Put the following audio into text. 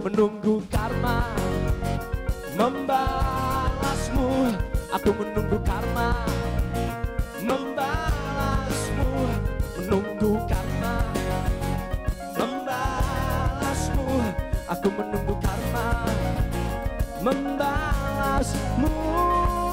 menunggu karma membalasmu. Aku menunggu karma membalasmu, menunggu karma membalasmu. Aku menunggu karma membalasmu.